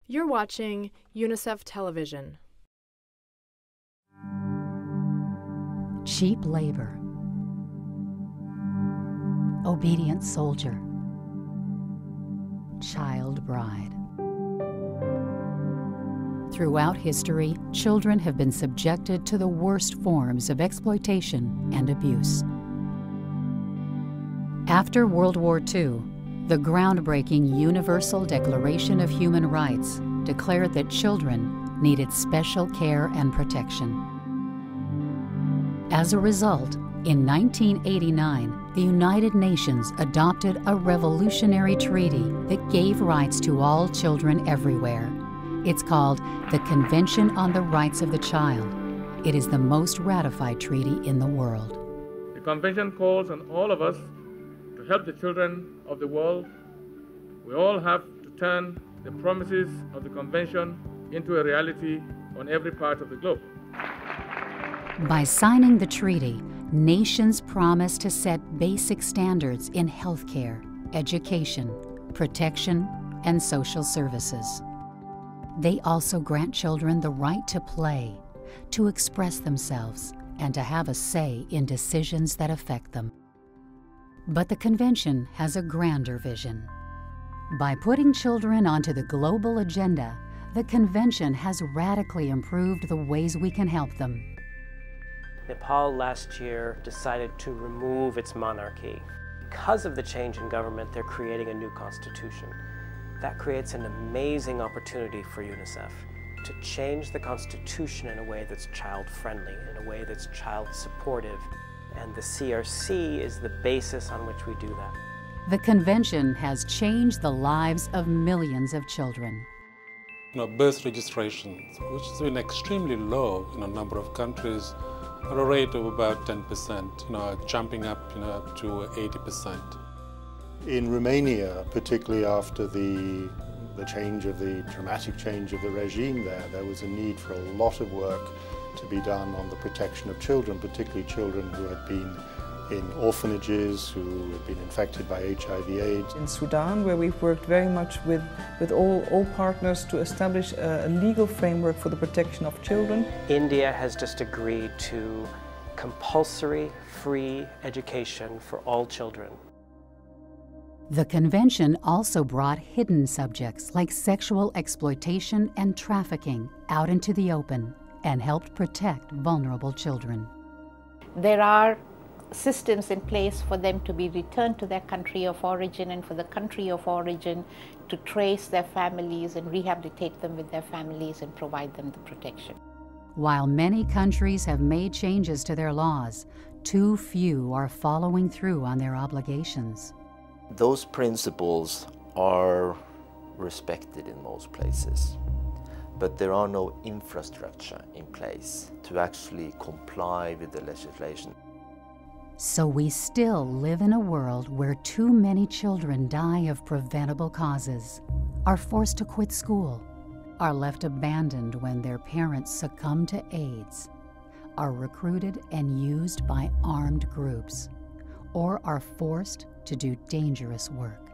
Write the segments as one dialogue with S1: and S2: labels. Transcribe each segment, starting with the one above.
S1: You're watching UNICEF Television.
S2: Cheap labor, obedient soldier, child bride. Throughout history, children have been subjected to the worst forms of exploitation and abuse. After World War II, the groundbreaking Universal Declaration of Human Rights declared that children needed special care and protection. As a result, in 1989, the United Nations adopted a revolutionary treaty that gave rights to all children everywhere. It's called the Convention on the Rights of the Child. It is the most ratified treaty in the world.
S3: The Convention calls on all of us to help the children of the world. We all have to turn the promises of the Convention into a reality on every part of the globe.
S2: By signing the treaty, nations promise to set basic standards in healthcare, education, protection, and social services. They also grant children the right to play, to express themselves, and to have a say in decisions that affect them. But the Convention has a grander vision. By putting children onto the global agenda, the Convention has radically improved the ways we can help them.
S4: Nepal last year decided to remove its monarchy. Because of the change in government, they're creating a new constitution. That creates an amazing opportunity for UNICEF to change the constitution in a way that's child-friendly, in a way that's child-supportive. And the CRC is the basis on which we do that.
S2: The Convention has changed the lives of millions of children.
S5: Birth registrations, which has been extremely low in a number of countries, at a rate of about 10%, jumping up to 80%.
S6: In Romania, particularly after the dramatic change of the regime there was a need for a lot of work to be done on the protection of children, particularly children who had been in orphanages, who had been infected by HIV/AIDS.
S7: In Sudan, where we've worked very much with all partners to establish a legal framework for the protection of children.
S4: India has just agreed to compulsory free education for all children.
S2: The Convention also brought hidden subjects like sexual exploitation and trafficking out into the open and helped protect vulnerable children.
S8: There are systems in place for them to be returned to their country of origin, and for the country of origin to trace their families and rehabilitate them with their families and provide them the protection.
S2: While many countries have made changes to their laws, too few are following through on their obligations.
S9: Those principles are respected in most places, but there are no infrastructure in place to actually comply with the legislation.
S2: So we still live in a world where too many children die of preventable causes, are forced to quit school, are left abandoned when their parents succumb to AIDS, are recruited and used by armed groups, or are forced to do dangerous work.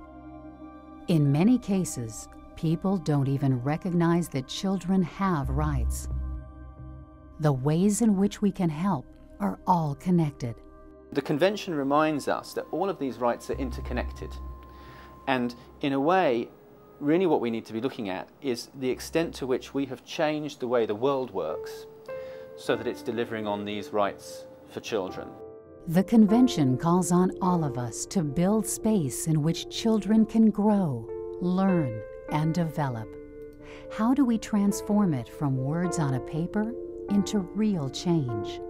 S2: In many cases, people don't even recognize that children have rights. The ways in which we can help are all connected.
S10: The Convention reminds us that all of these rights are interconnected. And in a way, really what we need to be looking at is the extent to which we have changed the way the world works so that it's delivering on these rights for children.
S2: The Convention calls on all of us to build space in which children can grow, learn, and develop. How do we transform it from words on a paper into real change?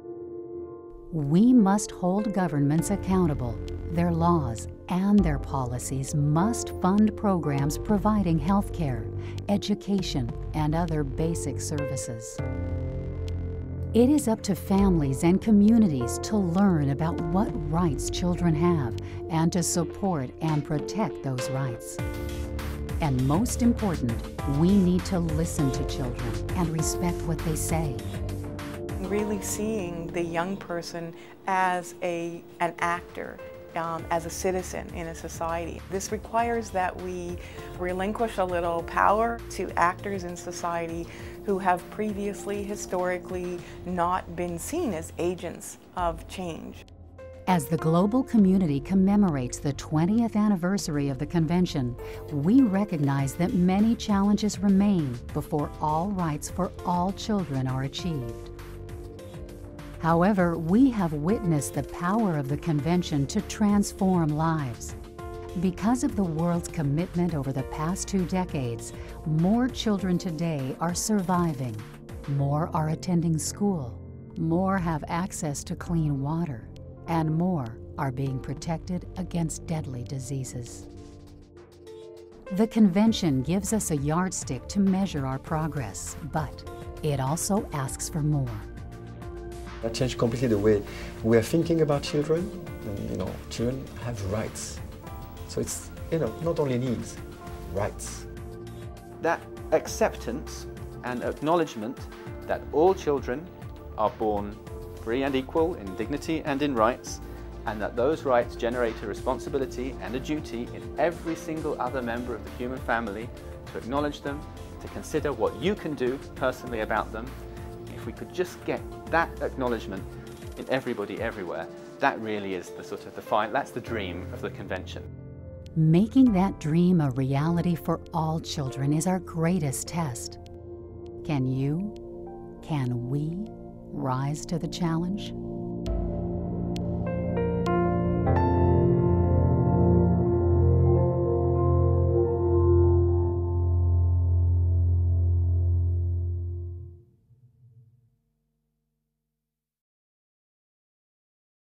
S2: We must hold governments accountable. Their laws and their policies must fund programs providing health care, education, and other basic services. It is up to families and communities to learn about what rights children have and to support and protect those rights. And most important, we need to listen to children and respect what they say.
S7: Really seeing the young person as an actor
S11: as a citizen in a society. This requires that we relinquish a little power to actors in society who have previously, historically, not been seen as agents of change.
S2: As the global community commemorates the 20th anniversary of the convention, we recognize that many challenges remain before all rights for all children are achieved. However, we have witnessed the power of the convention to transform lives. Because of the world's commitment over the past 2 decades, more children today are surviving, more are attending school, more have access to clean water, and more are being protected against deadly diseases. The convention gives us a yardstick to measure our progress, but it also asks for more.
S12: That changed completely the way we are thinking about children. And, children have rights. So it's, not only needs, rights.
S10: That acceptance and acknowledgement that all children are born free and equal in dignity and in rights, and that those rights generate a responsibility and a duty in every single other member of the human family to acknowledge them, to consider what you can do personally about them. If we could just get that acknowledgement in everybody everywhere, that really is that's the dream of the convention.
S2: Making that dream a reality for all children is our greatest test. Can we rise to the challenge?